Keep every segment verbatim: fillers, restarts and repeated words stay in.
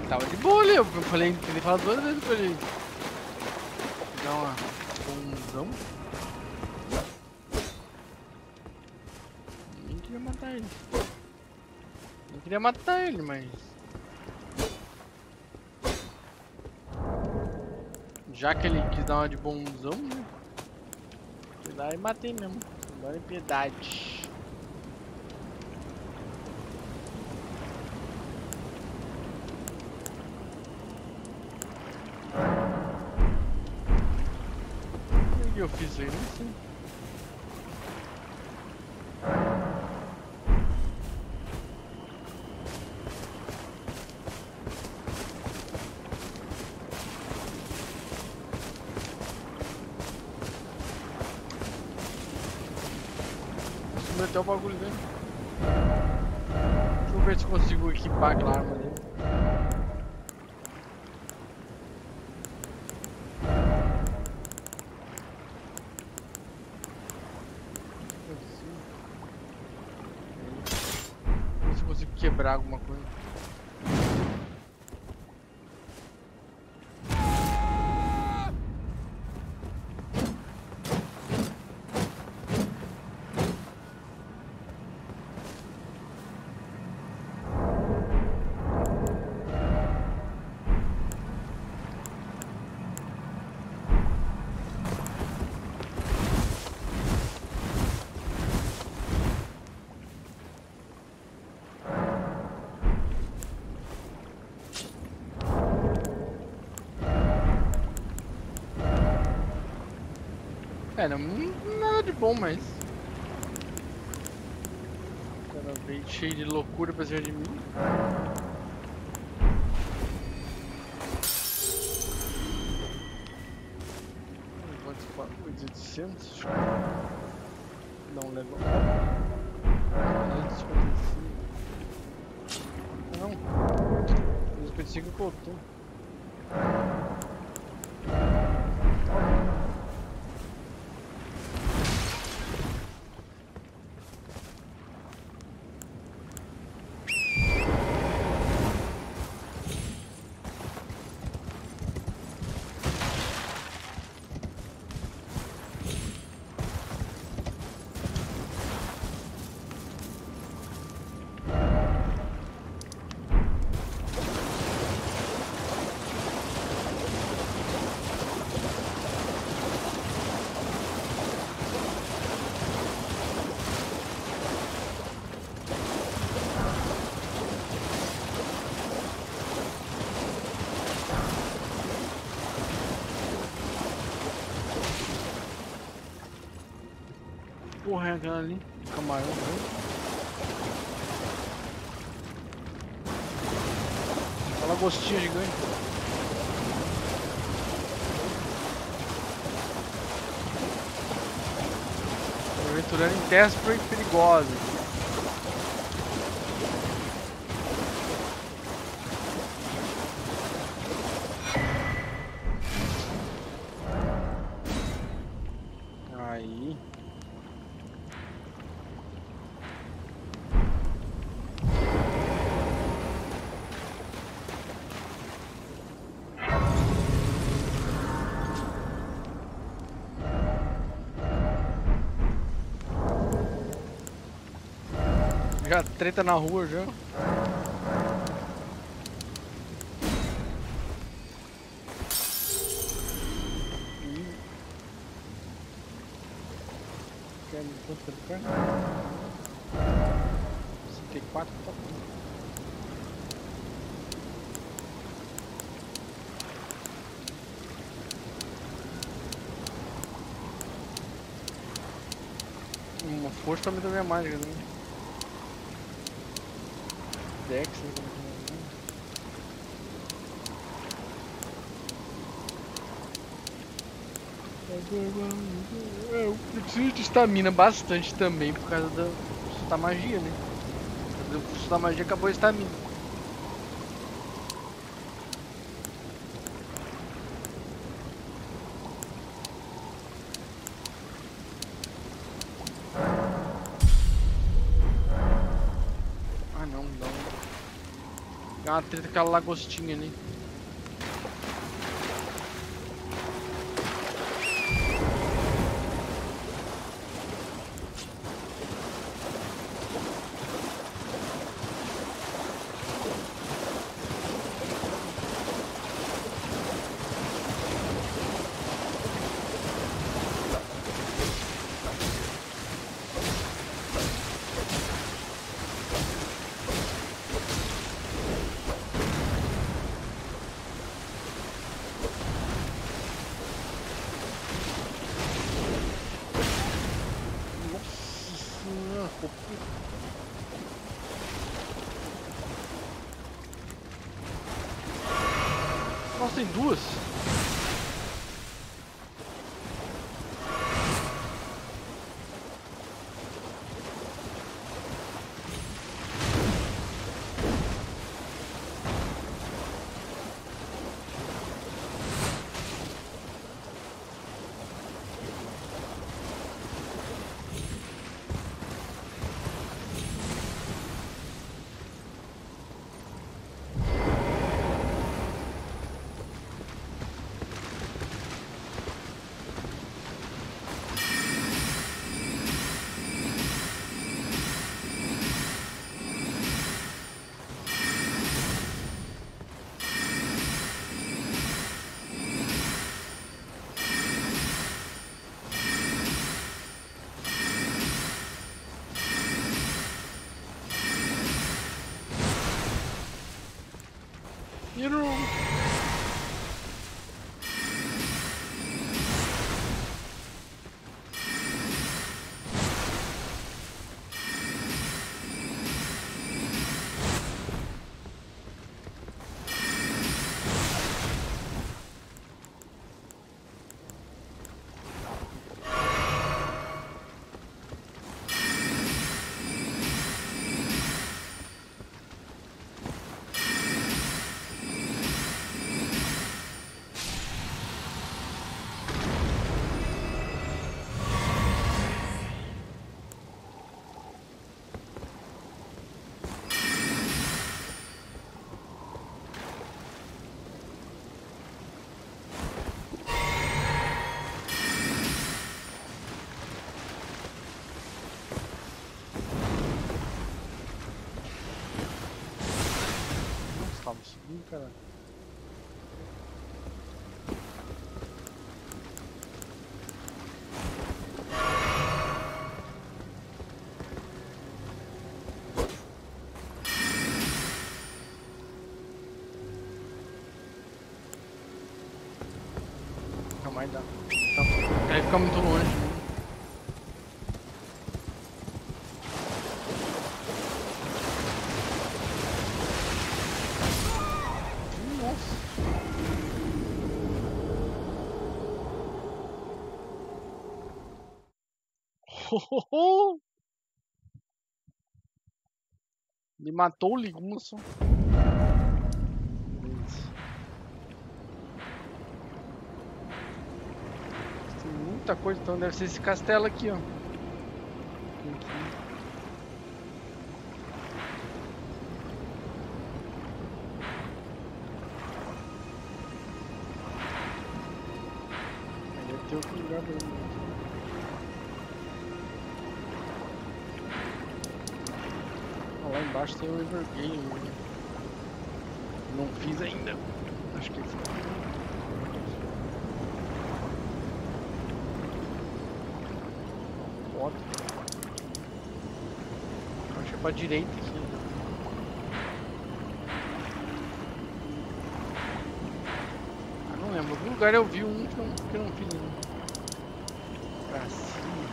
Tava de boa ali, eu falei, ele falou duas vezes pra ele dar uma bonzão. Nem queria matar ele. Nem queria matar ele, mas... Já que ele quis dar uma de bonzão, né? Fui lá e matei mesmo. Agora é piedade. O que eu fiz aí? Não sei. Até o bagulho dele. Deixa eu ver se consigo equipar aquela arma dele. Ver se eu consigo quebrar alguma coisa. É, não, nada de bom, mas... O cara veio cheio de loucura pra cima de mim. oitocentos. Não, level up. duzentos e cinquenta e cinco. Não. duzentos e cinquenta e cinco voltou. Porra, é aquela ali, camarão, né? Aquela gostinha gigante. Aventurando em terras perigosas. Aí. Já treta na rua já. Quer quanto tempo quer? sessenta e quatro, tá bom. Uma força também da minha mágica, né? Dex, né? Eu preciso de estamina bastante também por causa da, da magia, né? O curso da magia acabou a estamina. Pegar uma treta com aquela lagostinha ali. Nossa, tem duas. You know. Tava subindo, caralho. Nunca mais dá. Tá. Aí fica muito longe, né? Ele matou o Ligunso. Tem muita coisa, então deve ser esse castelo aqui, ó. Aqui. Deve ter outro lugar dele. Lá embaixo tem o Evergame, né? Não fiz ainda. Acho que esse foto. Acho que é pra direita aqui. Ah, não lembro. Em algum lugar eu vi um que, não, que eu não fiz ainda. Pra cima.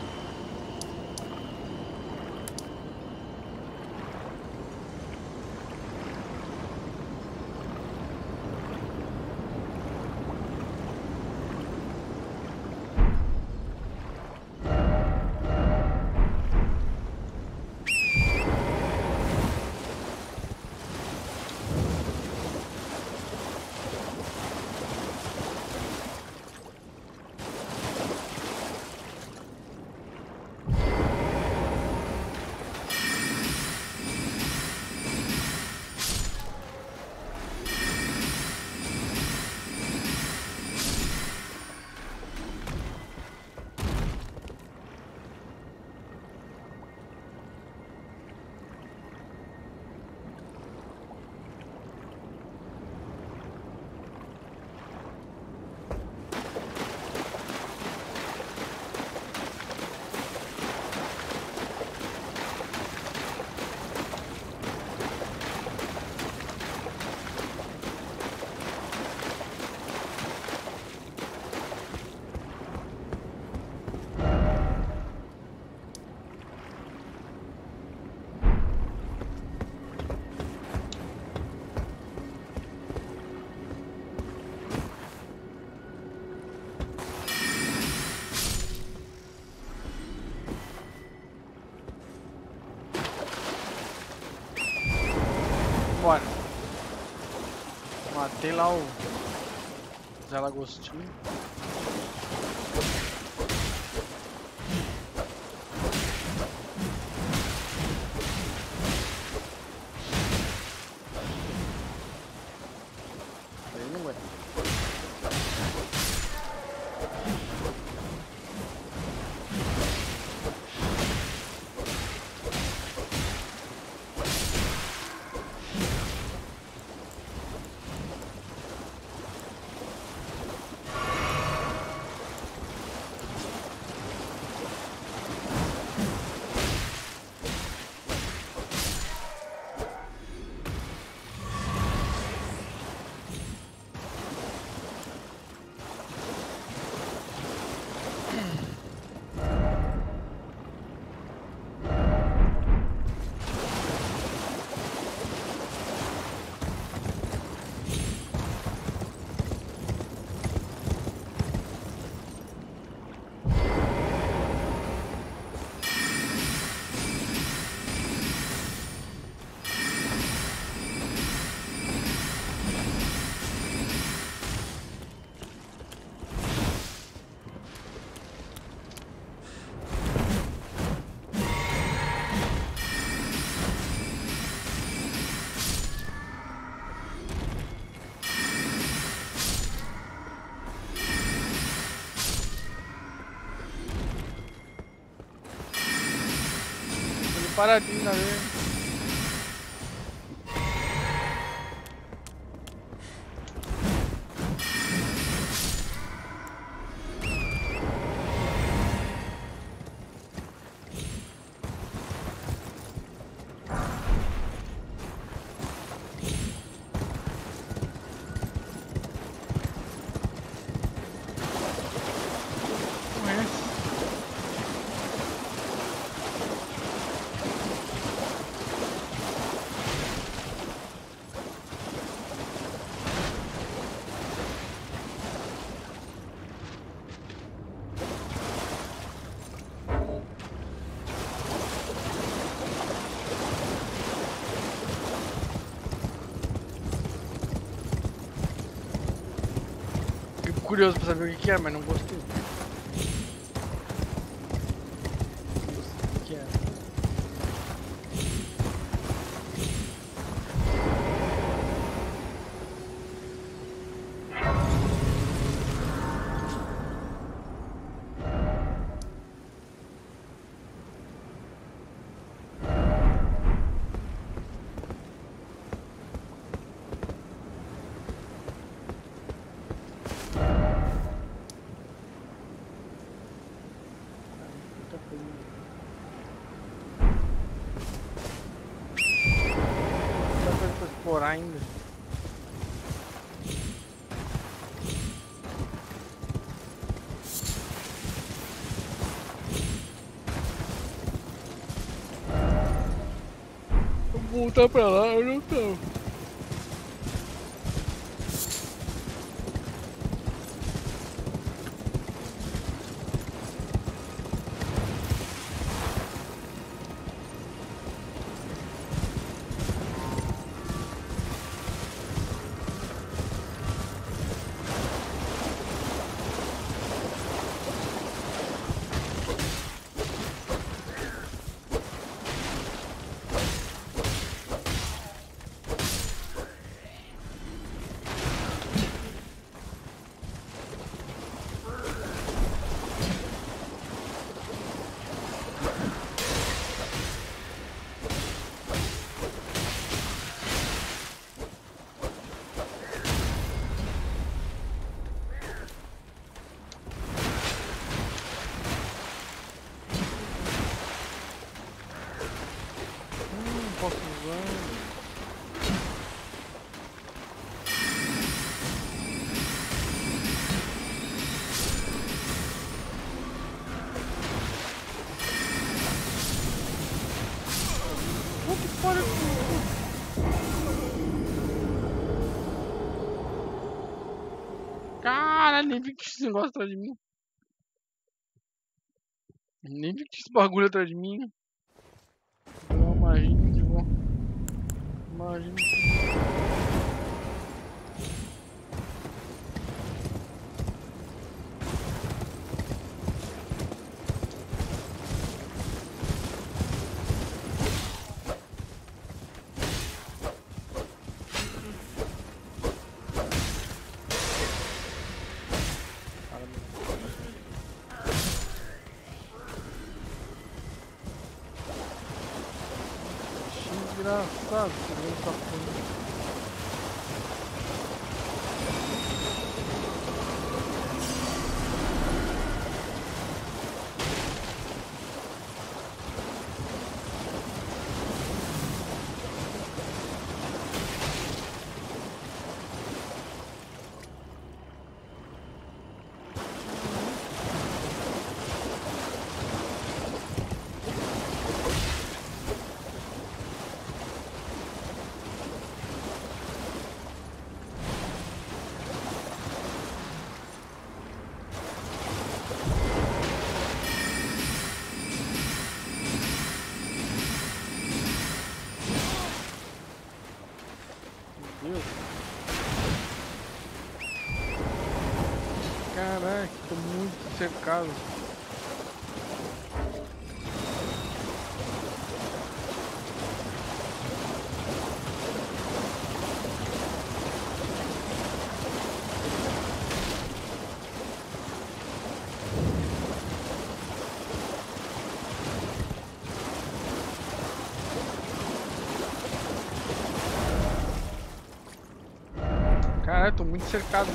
fora. Matei lá o Zé Lagostinho. Aí não aguenta. Paradinho na vez. Curioso pra saber o que, que é, mas não gostei. O que, que é? Explorar ainda. Vou voltar pra lá, eu não tô. Posso usar. O que pariu? Caralho, nem vi que esse negócio atrás de mim. Nem vi que esse bagulho atrás de mim. Vou dar uma magia que vou Imagina. Engraçado, você vê essa porra. Caraca, tô muito cercado. Caralho, tô muito cercado.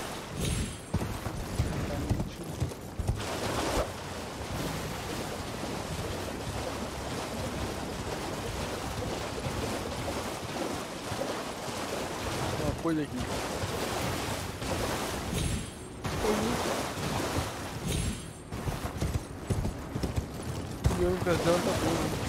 Uma coisa aqui. E eu castelo tá bom.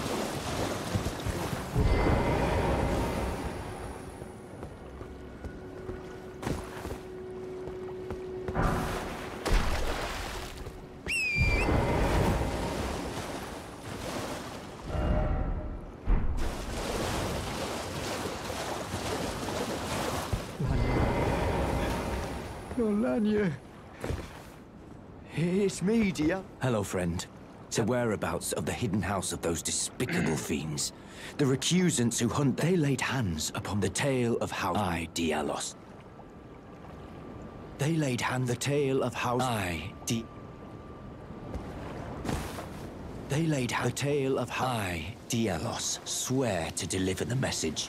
Lanya. It's me, dear. Hello, friend. The whereabouts of the hidden house of those despicable fiends. The recusants who hunt, they laid hands upon the tale of how I, Dialos. They laid hand the tale of how I, Di... They laid hand the tale of how I, Dialos, swear to deliver the message.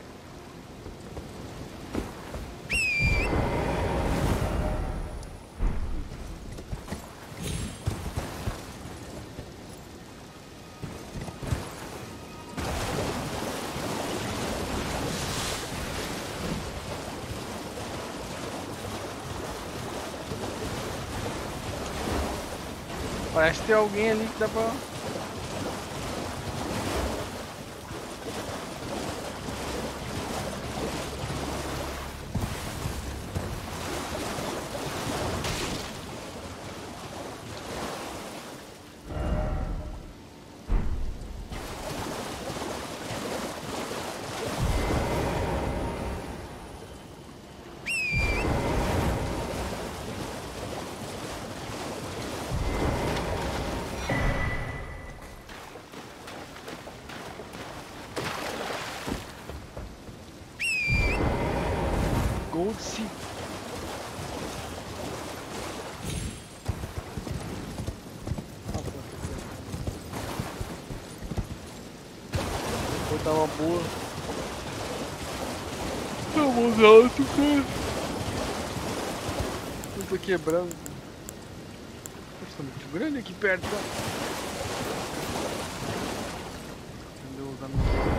Parece que tem alguém ali que dá pra... Gold Sea. Vou botar uma boa. Vamos alto, cara. Eu tô quebrando. Nossa, tá muito grande aqui perto. Entendeu? Usar meu carro.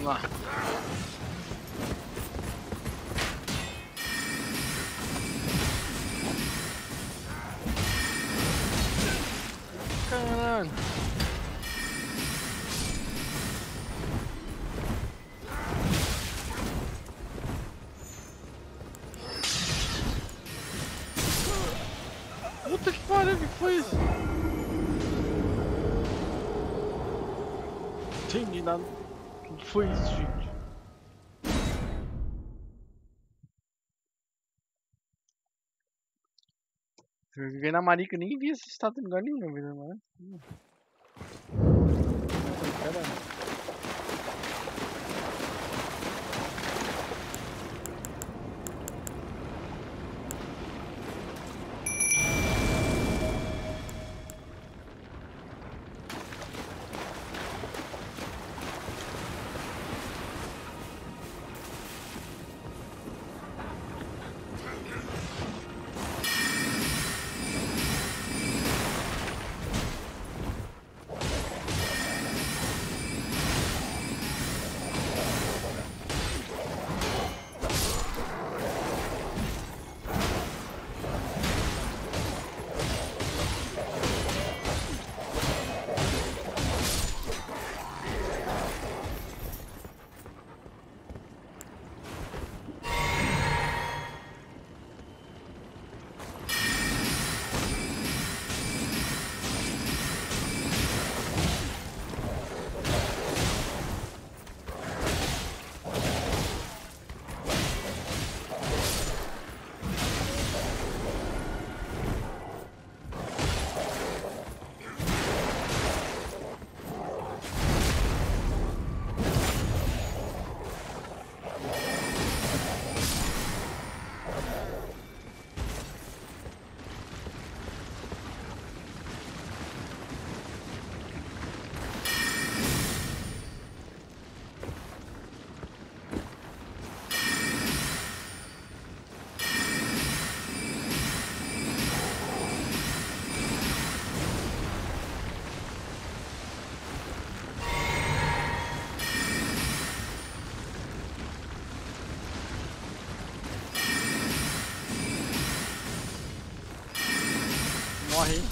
Vamos lá. Caralho. Puta que pariu, o que foi isso? Não entendi nada. O que foi isso, gente? Eu joguei na marica, nem vi esse estado em lugar nenhum, velho. Mano. Caramba. Morre.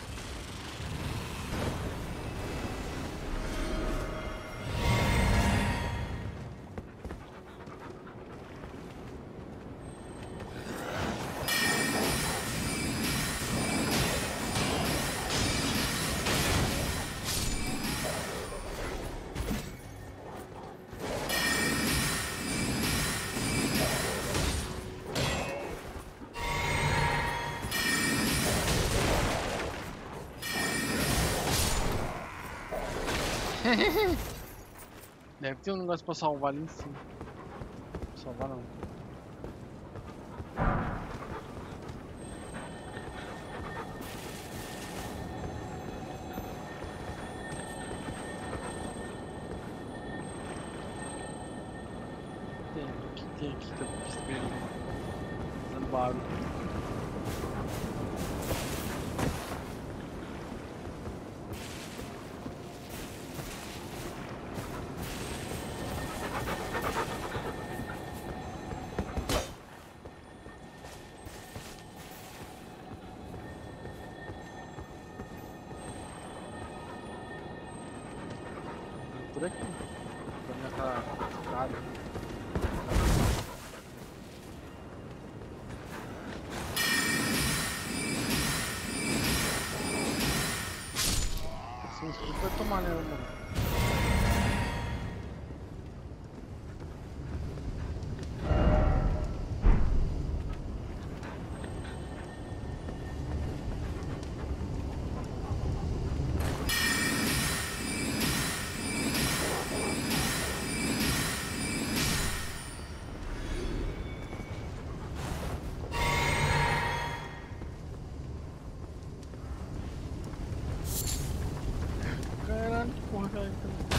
Deve ter um negócio pra salvar ali em cima. Salvar não. Tem, o que tem aqui que eu preciso ver? Fazendo barulho. Por aqui. Pra mim tá nada. Esse inscrito vai tomar, né, mano? Caralho, que porra que é isso?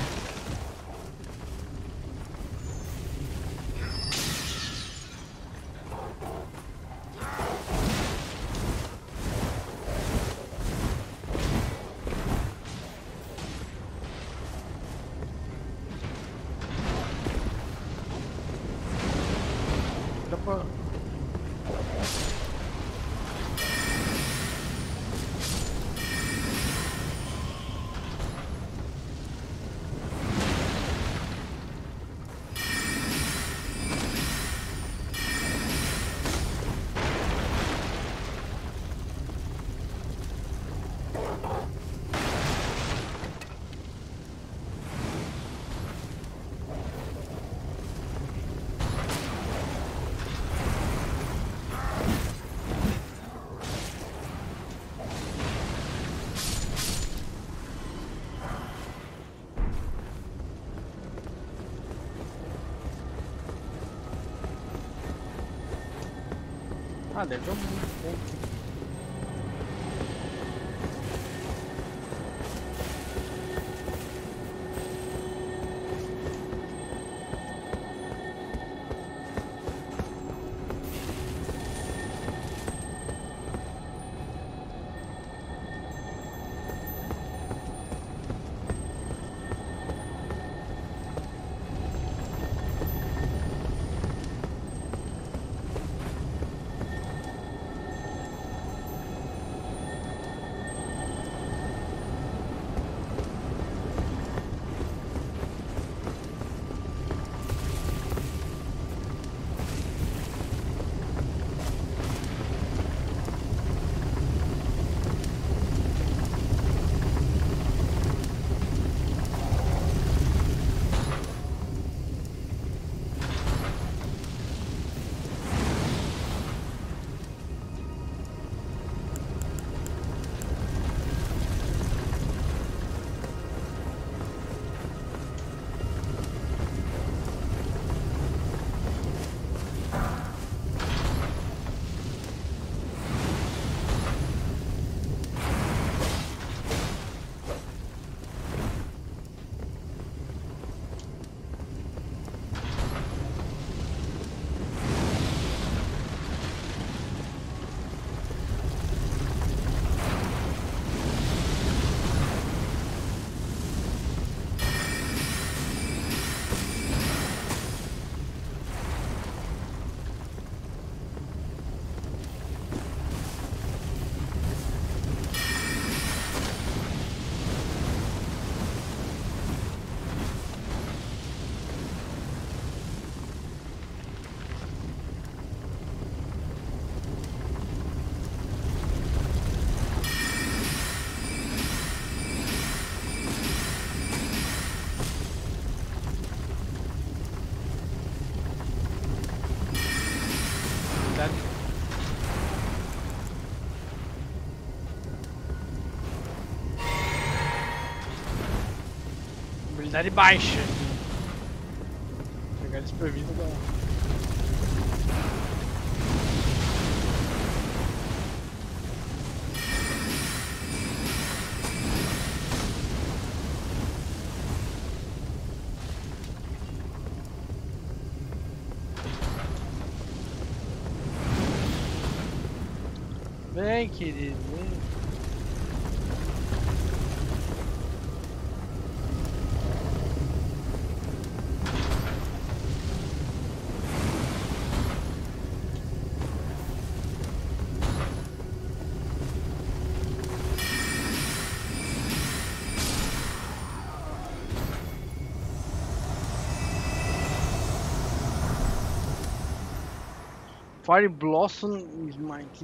Ah, deve ter um ponto. Habilidade baixa. Pegar desprovido da. Vem, querido, vem. Fire Blossom Smite.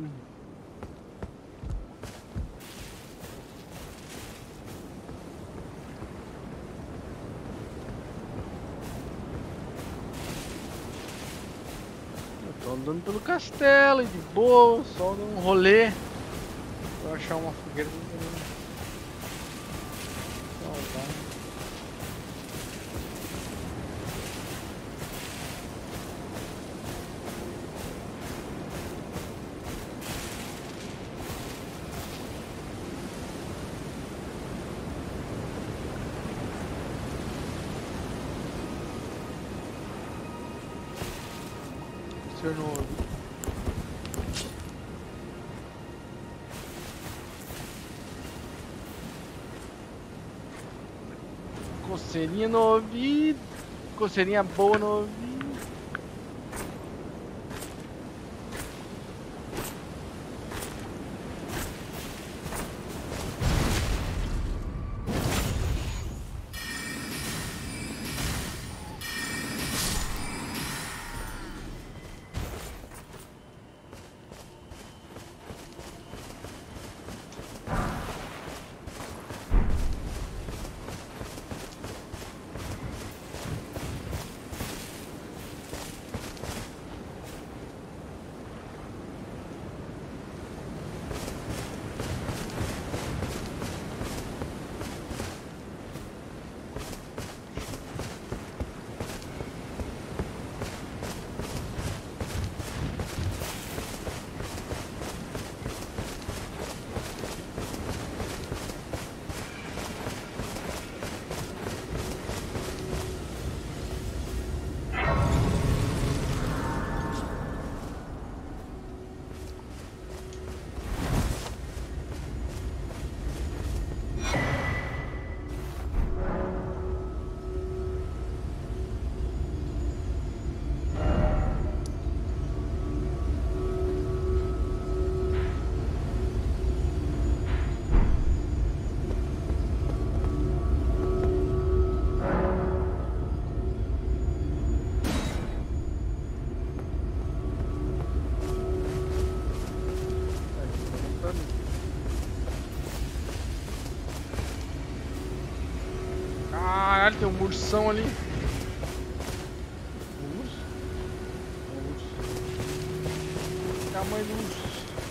Eu tô andando pelo castelo e de boa, só dando um rolê pra achar uma fogueira. No... Coceirinha no ouvido, coceirinha boa no ouvido. Caralho, tem um ursão ali. Um urso? É um urso. Tamanho do urso.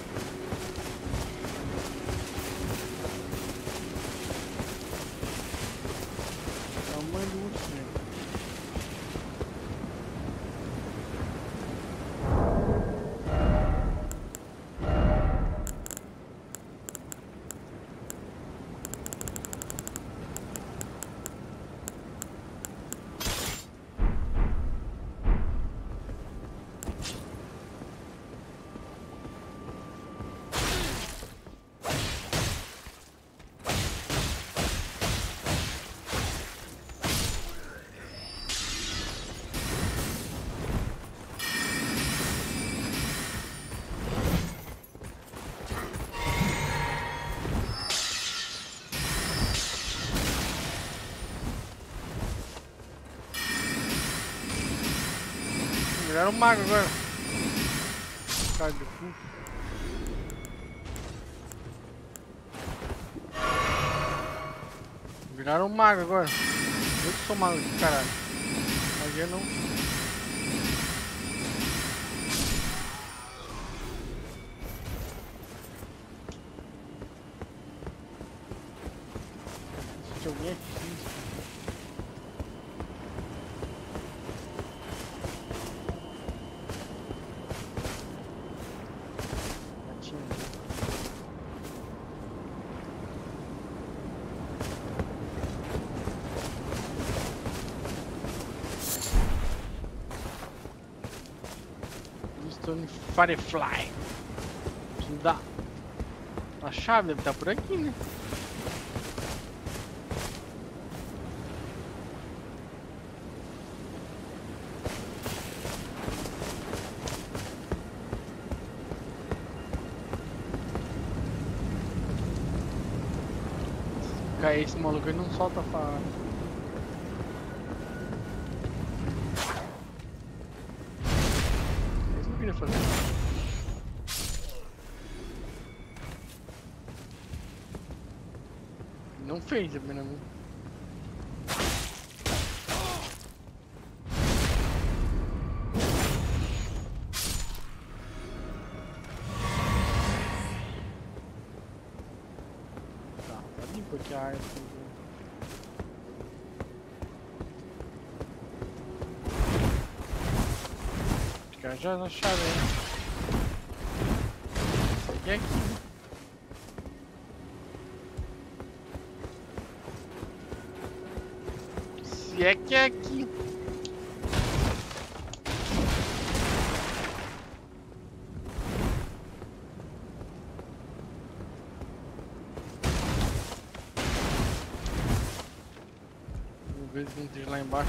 Tamanho do urso, gente. Viraram um mago agora. Cara do cu. Viraram um mago agora. Eu que sou mago aqui, caralho. Magia não. Se alguém aqui. Firefly. Preciso dar a chave, deve estar por aqui, né? Se cair esse maluco aí não solta a faca. Isso não queria fazer. Não fez, pelo menos. Tá, tá limpo aqui a área. Fica já na chave aí. E aqui? Se é que é aqui. Vamos ver se não tem lá embaixo.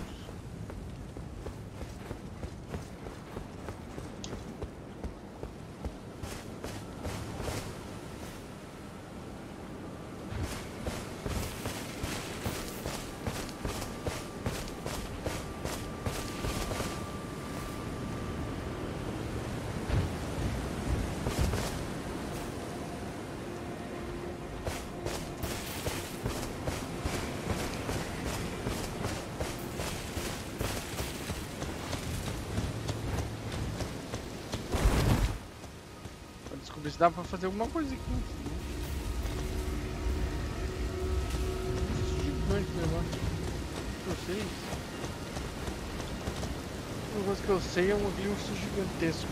Descobrir se dá pra fazer alguma coisa aqui. Gigante negócio. Eu sei. Uma coisa que eu sei é um urso gigantesco.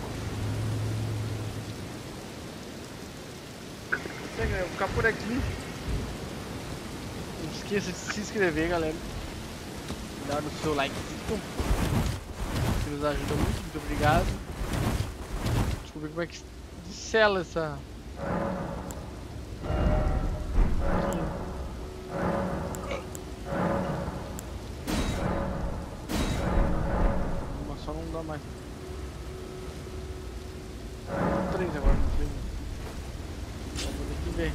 Eu vou ficar por aqui. Não esqueça de se inscrever, galera. Dar o seu like. Que nos ajuda muito. Muito obrigado. Descobrir como é que sela essa. Mas só não dá mais. Três agora, não sei. Só vou ter que ver.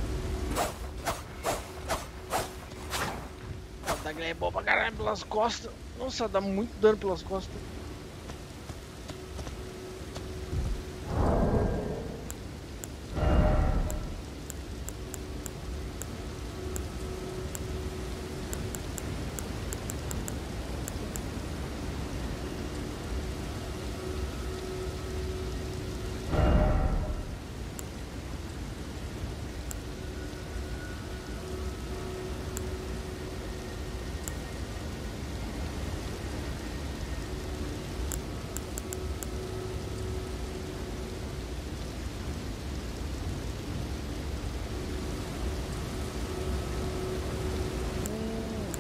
A daga é boa pra caralho pelas costas. Nossa, dá muito dano pelas costas.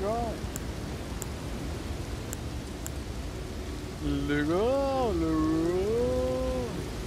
Legal. Legal, legal.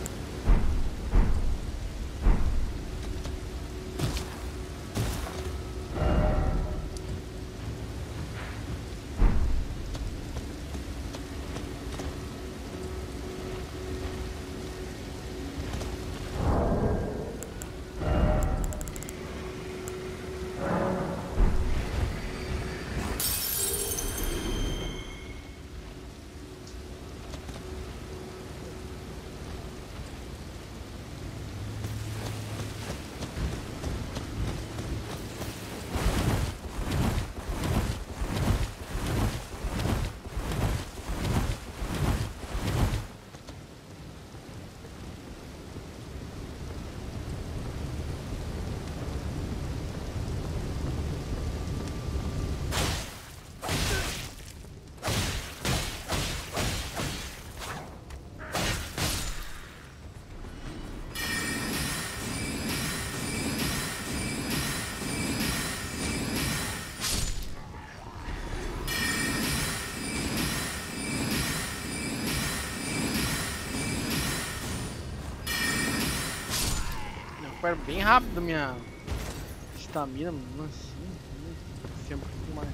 Recupero bem rápido minha estamina, mano. Assim, sempre um pouco mais.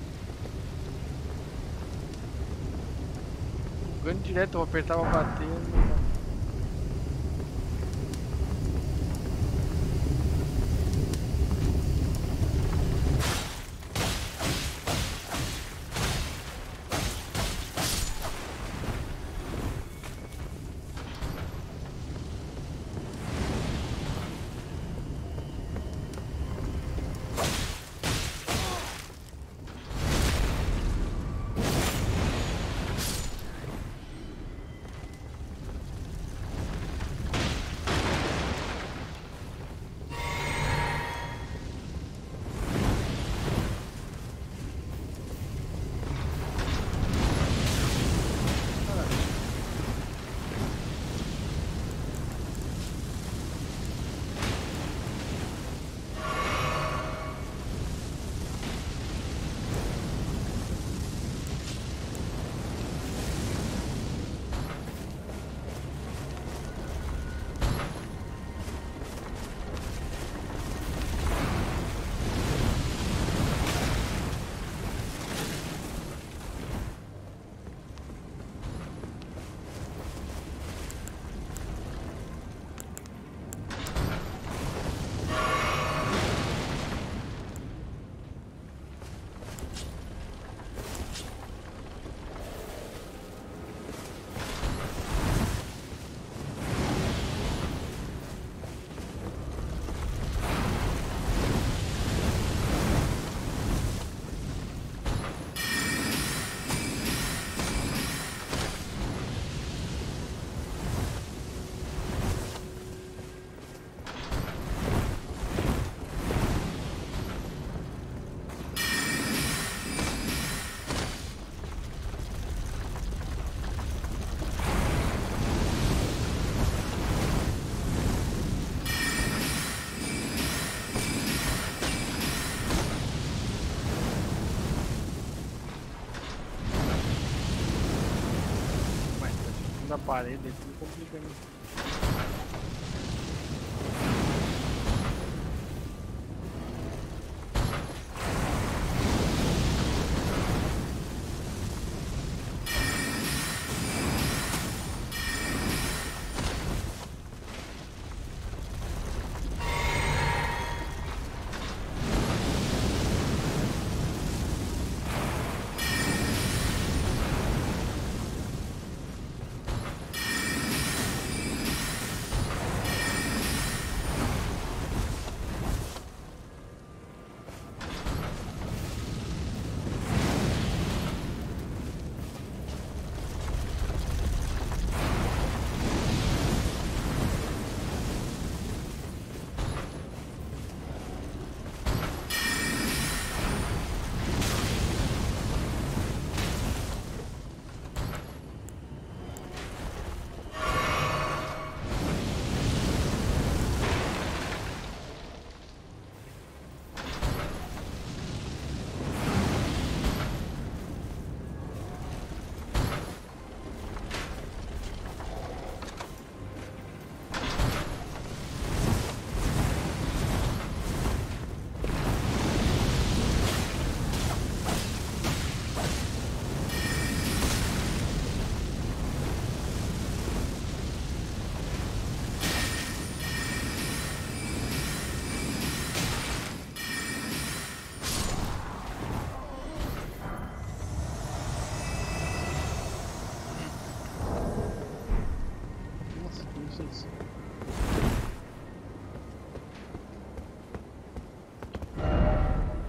Jogando direto, eu apertava bater. Não dá. Da parede aqui me complica, né?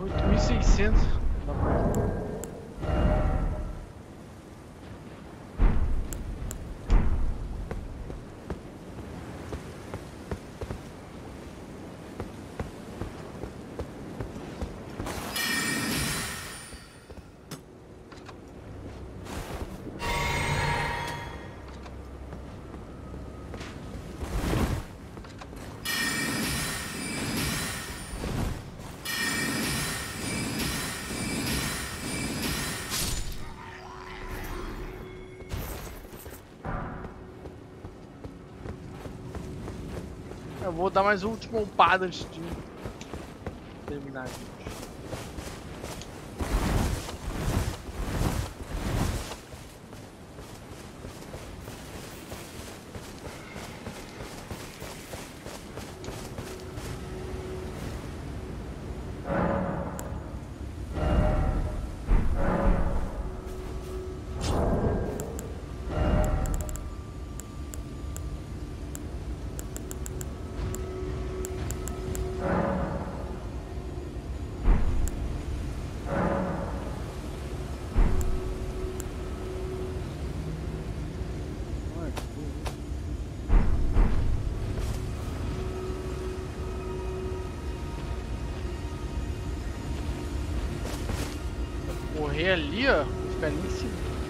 oito mil e seiscentos. Dá pra ver. Eu vou dar mais uma última upada antes de terminar aqui. Correr ali, ó, vou ficar ali em cima.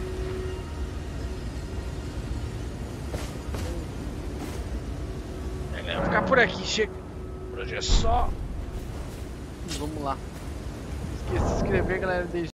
É, vou ficar por aqui, chega. Por hoje é só. E vamos lá. Não esqueça de se inscrever, galera. Deixe